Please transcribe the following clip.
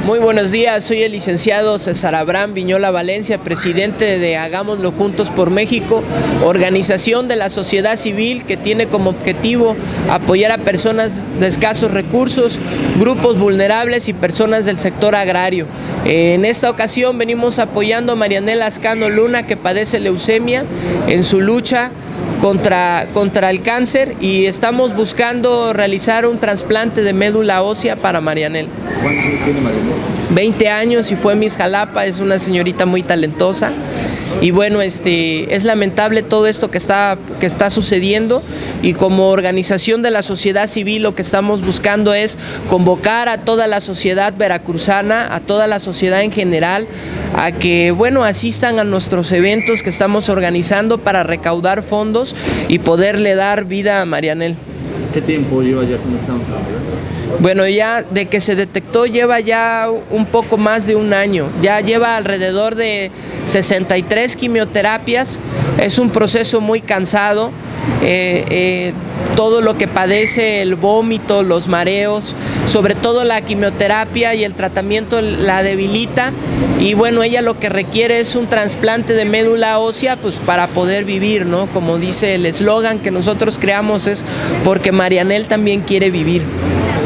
Muy buenos días, soy el licenciado César Abraham Viñola Valencia, presidente de Hagámoslo Juntos por México, organización de la sociedad civil que tiene como objetivo apoyar a personas de escasos recursos, grupos vulnerables y personas del sector agrario. En esta ocasión venimos apoyando a Marianela Ascano Luna, que padece leucemia, en su lucha contra el cáncer, y estamos buscando realizar un trasplante de médula ósea para Marianela. ¿Cuántos años tiene Marianela? 20 años y fue Miss Jalapa, es una señorita muy talentosa. Y bueno, es lamentable todo esto que está sucediendo, y como organización de la sociedad civil lo que estamos buscando es convocar a toda la sociedad veracruzana, a toda la sociedad en general, a que asistan a nuestros eventos que estamos organizando para recaudar fondos y poderle dar vida a Marianela. ¿Qué tiempo lleva ya con esta enfermedad? Bueno, ya de que se detectó lleva ya un poco más de un año, ya lleva alrededor de 63 quimioterapias, es un proceso muy cansado, todo lo que padece, el vómito, los mareos, sobre todo la quimioterapia y el tratamiento la debilita, y bueno, ella lo que requiere es un trasplante de médula ósea pues para poder vivir, ¿no? Como dice el eslogan que nosotros creamos, es porque Marianela también quiere vivir.